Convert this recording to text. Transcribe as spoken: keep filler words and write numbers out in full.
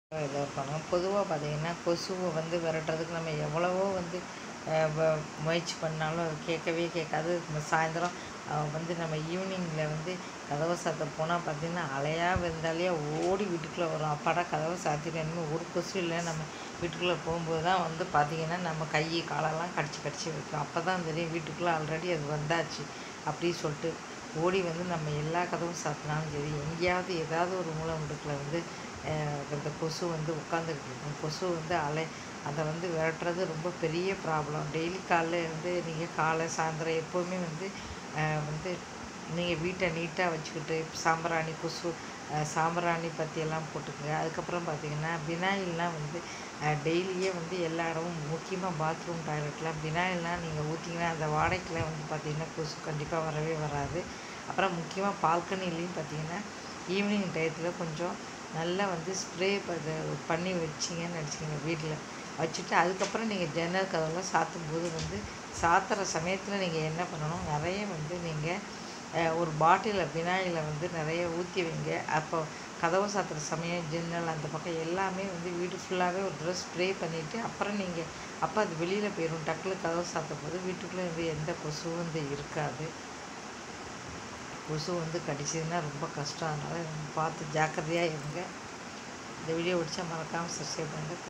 இதாக இருப்பாங்க. பொதுவாக பார்த்தீங்கன்னா கொசுவை வந்து விரட்டுறதுக்கு நம்ம எவ்வளவோ வந்து முயற்சி பண்ணாலும் அது கேட்கவே கேட்காது. சாயந்தரம் வந்து நம்ம ஈவினிங்கில் வந்து கதவை சாத்த போனால் பார்த்திங்கன்னா அலையாக விருந்தாலேயே ஓடி வீட்டுக்குள்ளே வரும். அப்பாடா கதவை சாத்திட்டேன்னு ஒரு கொசு இல்லை. நம்ம வீட்டுக்குள்ளே போகும்போது தான் வந்து பார்த்திங்கன்னா நம்ம கை காலெல்லாம் கடிச்சு கடிச்சு வைக்கும். அப்போ தான் தெரியும் வீட்டுக்குள்ளே ஆல்ரெடி அது வந்தாச்சு அப்படி சொல்லிட்டு ஓடி வந்து நம்ம எல்லா கதவும் சாத்தினாலும் சரி, எங்கேயாவது ஏதாவது ஒரு மூலை முடுக்கில் வந்து இந்த கொசு வந்து உட்காந்துக்கிட்டு இருக்கும். கொசு வந்து அலை அதை வந்து விரட்டுறது ரொம்ப பெரிய ப்ராப்ளம். டெய்லி காலைல வந்து நீங்கள் காலை சாயந்தரம் எப்போவுமே வந்து வந்து நீங்கள் வீட்டை நீட்டாக வச்சுக்கிட்டு சாம்பிராணி கொசு சாம்பிராணி பற்றியெல்லாம் போட்டுக்கோங்க. அதுக்கப்புறம் பார்த்திங்கன்னா பினாயில்லாம் வந்து டெய்லியே வந்து எல்லா இடமும் முக்கியமாக பாத்ரூம் டாய்லெட்லாம் பினாயில்லாம் நீங்கள் ஊற்றிங்கன்னா அந்த வாடைக்கில் வந்து பார்த்திங்கன்னா கொசு கண்டிப்பாக வரவே வராது. அப்புறம் முக்கியமாக பால்கனிலையும் பார்த்திங்கன்னா ஈவினிங் டயத்தில் கொஞ்சம் நல்லா வந்து ஸ்ப்ரே பண்ணி வச்சிங்கன்னு நினச்சிக்கோங்க. வீட்டில் வச்சுட்டு அதுக்கப்புறம் நீங்கள் ஜன்னல் கதவெல்லாம் சாத்தும் போது வந்து சாத்துற சமயத்தில் நீங்கள் என்ன பண்ணணும், நிறைய வந்து நீங்கள் ஒரு பாட்டிலில் பினாயிலை வந்து நிறைய ஊற்றி வைங்க. அப்போ கதவை சாத்துற சமயம் ஜன்னல் அந்த பக்கம் எல்லாமே வந்து வீடு ஃபுல்லாகவே ஒரு தடவை ஸ்ப்ரே பண்ணிவிட்டு அப்புறம் நீங்கள் அப்போ அது வெளியில் போயிடும். டக்குனு கதவை சாத்தும் போது வீட்டுக்குள்ளே வந்து எந்த கொசுவும் வந்து இருக்காது. கொசு வந்து கடிச்சதுன்னா ரொம்ப கஷ்டம். அதனால் பார்த்து ஜாக்கிரதையாக இருங்க. இந்த வீடியோ பிடிச்சா மறக்காமல் சப்ஸ்கிரைப் பண்ணுங்கள்.